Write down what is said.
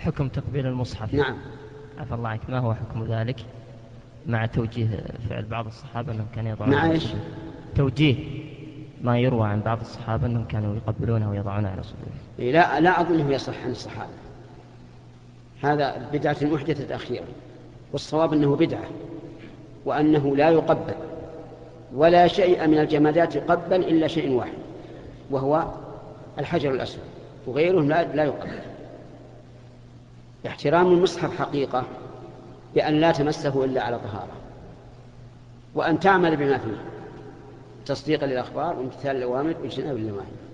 حكم تقبيل المصحف. نعم. عفى الله عنك، ما هو حكم ذلك مع توجيه فعل بعض الصحابة أنهم كانوا يضعون مع إيش؟ توجيه ما يروى عن بعض الصحابة أنهم كانوا يقبلونه ويضعونه على صدورهم. لا أظنه يصح عن الصحابة، هذا بدعة محدثة أخيرا، والصواب أنه بدعة، وأنه لا يقبل ولا شيء من الجمادات يقبل إلا شيء واحد وهو الحجر الأسود، وغيره لا يقبل. احترام المصحف حقيقة بأن لا تمسه إلا على طهارة، وأن تعمل بما فيه تصديقا للأخبار وامتثال الأوامر واجتناب النواهي.